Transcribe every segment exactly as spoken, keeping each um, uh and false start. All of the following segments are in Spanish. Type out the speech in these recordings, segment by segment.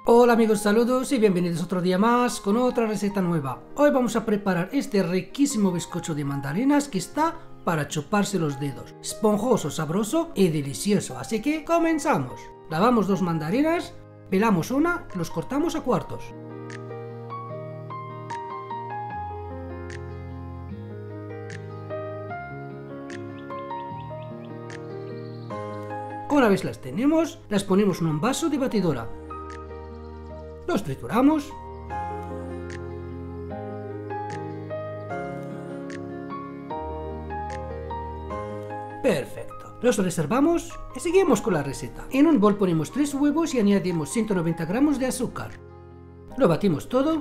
Hola amigos, saludos y bienvenidos otro día más con otra receta nueva. Hoy vamos a preparar este riquísimo bizcocho de mandarinas que está para chuparse los dedos. Esponjoso, sabroso y delicioso, así que comenzamos. Lavamos dos mandarinas, pelamos una y los cortamos a cuartos. Una vez las tenemos, las ponemos en un vaso de batidora. Los trituramos. Perfecto. Los reservamos y seguimos con la receta. En un bol ponemos tres huevos y añadimos ciento noventa gramos de azúcar. Lo batimos todo.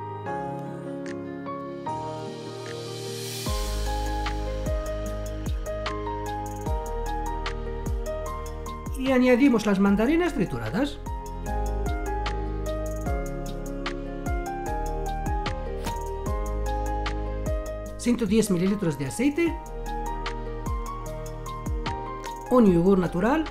Y añadimos las mandarinas trituradas. ciento diez mililitros de aceite, un yogur natural,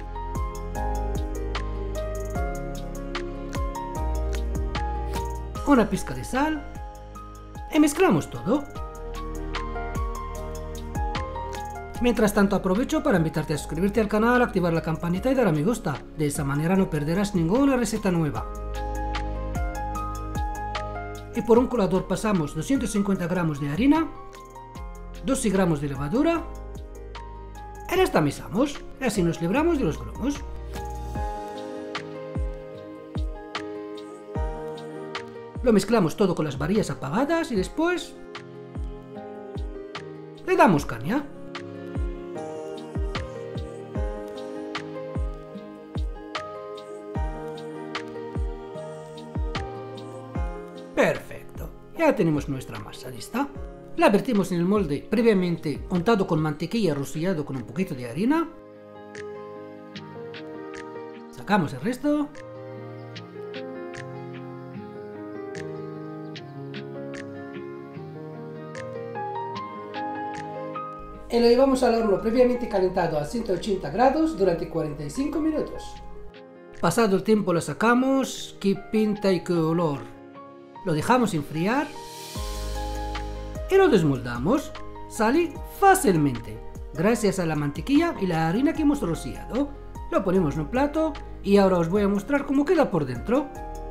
una pizca de sal y mezclamos todo. Mientras tanto aprovecho para invitarte a suscribirte al canal, activar la campanita y dar a me gusta. De esa manera no perderás ninguna receta nueva. Y por un colador pasamos doscientos cincuenta gramos de harina, doce gramos de levadura y las tamizamos, y así nos libramos de los grumos. Lo mezclamos todo con las varillas apagadas y después le damos caña. Perfecto, ya tenemos nuestra masa lista. La vertimos en el molde previamente untado con mantequilla rociado con un poquito de harina. Sacamos el resto. Y lo llevamos al horno previamente calentado a ciento ochenta grados durante cuarenta y cinco minutos. Pasado el tiempo lo sacamos. ¡Qué pinta y qué olor! Lo dejamos enfriar. Y lo desmoldamos. Sale fácilmente, gracias a la mantequilla y la harina que hemos rociado. Lo ponemos en un plato y ahora os voy a mostrar cómo queda por dentro.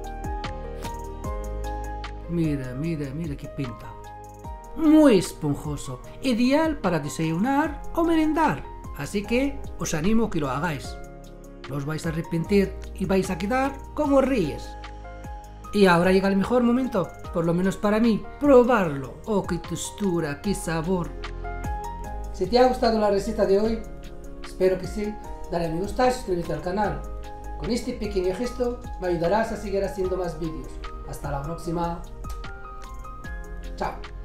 Mira, mira, mira qué pinta. Muy esponjoso, ideal para desayunar o merendar. Así que os animo a que lo hagáis. No os vais a arrepentir y vais a quedar como reyes. Y ahora llega el mejor momento, por lo menos para mí, probarlo. ¡Oh, qué textura, qué sabor! Si te ha gustado la receta de hoy, espero que sí, dale a me gusta y suscríbete al canal. Con este pequeño gesto me ayudarás a seguir haciendo más vídeos. Hasta la próxima. Chao.